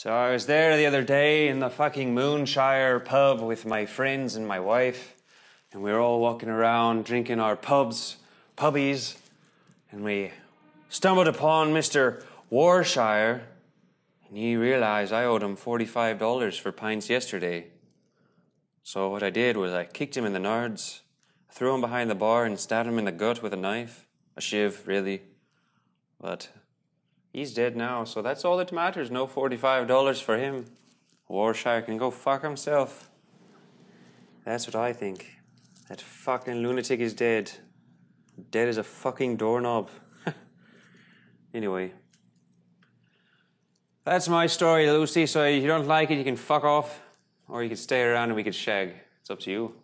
So I was there the other day in the fucking Moonshire pub with my friends and my wife, and we were all walking around drinking our pubbies, and we stumbled upon Mr. Warshire, and he realised I owed him $45 for pints yesterday. So what I did was I kicked him in the nards, threw him behind the bar and stabbed him in the gut with a knife. A shiv, really. But he's dead now, so that's all that matters. No $45 for him. Warshire can go fuck himself. That's what I think. That fucking lunatic is dead. Dead as a fucking doorknob. Anyway. That's my story, Lucy, so if you don't like it, you can fuck off. Or you can stay around and we can shag. It's up to you.